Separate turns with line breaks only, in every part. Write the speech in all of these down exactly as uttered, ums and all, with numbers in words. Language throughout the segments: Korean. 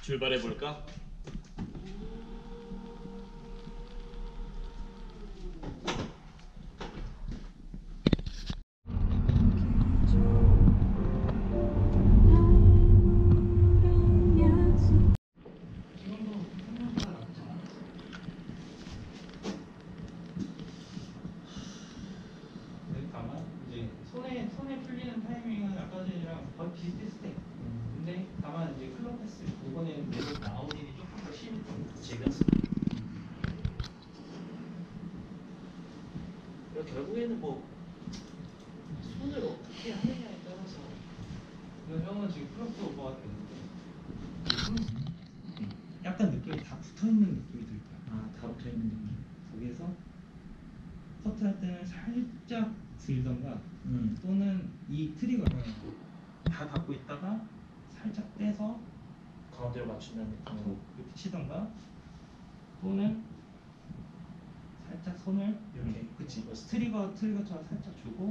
출발해 볼까?
다만 이제 손에 손에 풀리는 타이밍은 아까 전이랑 거의 비슷비슷해. 근데 다만 이제 클럽 패스 이번에는 내가 나온 일이 조금 더 심해.
지금 결국에는 뭐 손을 어떻게 하느냐에 따라서.
그래서 형은 지금 클럽도 오버가 되는데 약간 느낌이 다 붙어 있는 느낌이 들 거야.
아, 다 붙어 있는 느낌.
거기에서 커트할 때는 살짝 들던가
음.
또는 이 트리거를 다 갖고 있다가 살짝 떼서
가운데로 맞춘다는 느낌으로.
이렇게 치던가 또는 살짝 손을 이렇게
음.
그치 트리거 트리거처럼 살짝 주고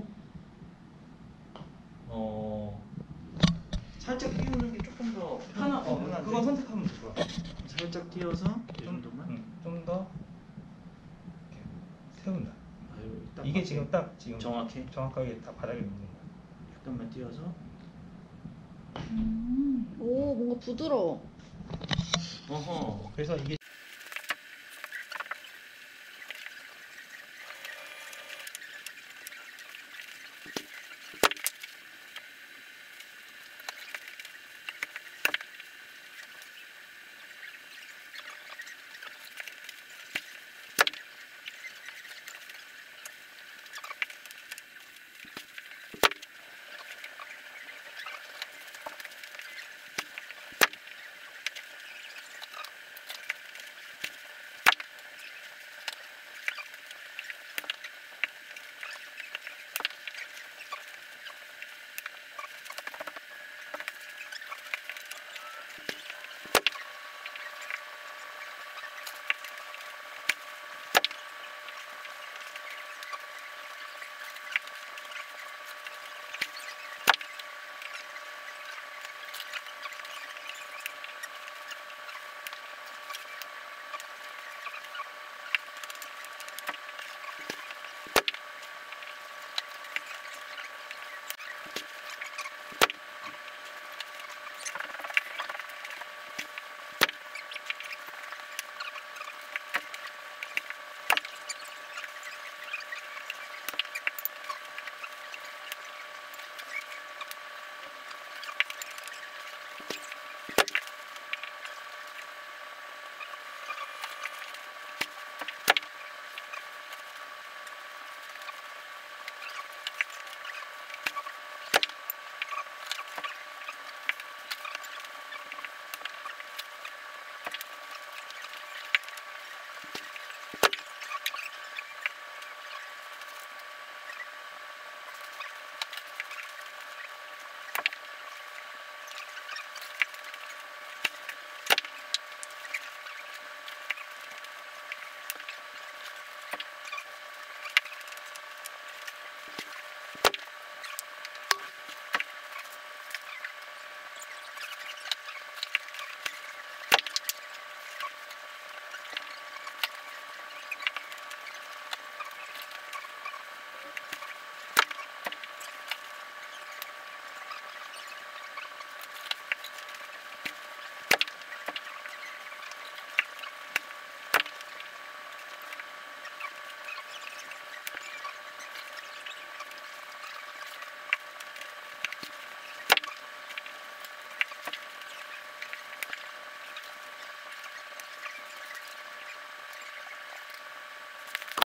어. 살짝 띄우는 게 조금 더
하나 어
편한데?
그거 선택하면 좋아.
살짝 띄워서 이 정도만.
좀 더 세운다.
아유, 딱
이게
맞게.
지금 딱 지금
정확해?
정확하게 다 바닥에 놓는 거야.
약간만 띄워서.
음, 오, 뭔가 부드러워.
어허.
그래서 이게